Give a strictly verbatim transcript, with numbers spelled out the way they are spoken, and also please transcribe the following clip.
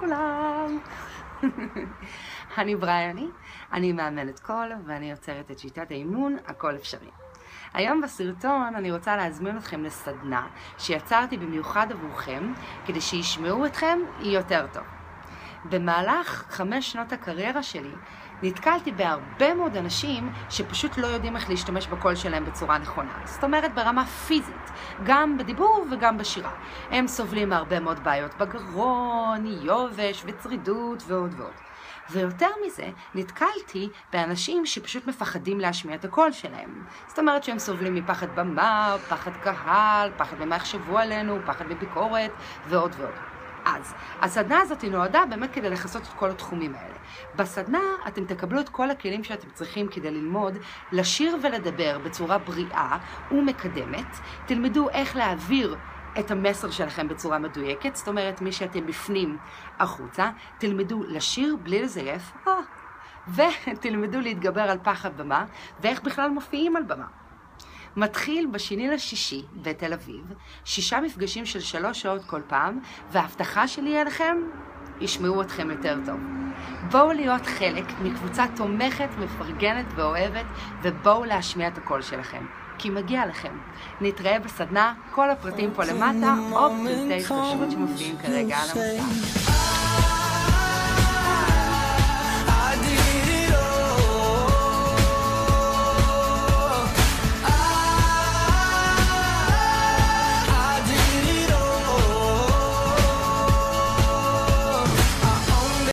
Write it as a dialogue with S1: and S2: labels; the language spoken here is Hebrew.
S1: לכולם. אני בריאני, אני מאמנת קול ואני יוצרת את שיטת האימון הכל אפשרי. היום בסרטון אני רוצה להזמין אתכם לסדנה שיצרתי במיוחד עבורכם כדי שישמעו אתכם יותר טוב. במהלך חמש שנות הקריירה שלי נתקלתי בהרבה מאוד אנשים שפשוט לא יודעים איך להשתמש בקול שלהם בצורה נכונה. זאת אומרת ברמה פיזית, גם בדיבור וגם בשירה. הם סובלים מהרבה מאוד בעיות בגרון, יובש וצרידות ועוד ועוד. ויותר מזה, נתקלתי באנשים שפשוט מפחדים להשמיע את הקול שלהם. זאת אומרת שהם סובלים מפחד במה, פחד קהל, פחד ממה יחשבו עלינו, פחד בביקורת ועוד ועוד. אז, הסדנה הזאת היא נועדה באמת כדי לחסות את כל התחומים האלה. בסדנה אתם תקבלו את כל הכלים שאתם צריכים כדי ללמוד, לשיר ולדבר בצורה בריאה ומקדמת. תלמדו איך להעביר את המסר שלכם בצורה מדויקת, זאת אומרת מי שאתם בפנים החוצה. תלמדו לשיר בלי לזייף, ותלמדו להתגבר על פחד במה, ואיך בכלל מופיעים על במה. מתחיל בשני לשישי בתל אביב, שישה מפגשים של שלוש שעות כל פעם, וההבטחה שלי אליכם, ישמעו אתכם יותר טוב. בואו להיות חלק מקבוצה תומכת, מפרגנת ואוהבת, ובואו להשמיע את הקול שלכם, כי מגיע לכם. נתראה בסדנה, כל הפרטים פה למטה, או פרטי התקשרות שמופיעים כרגע על המסך.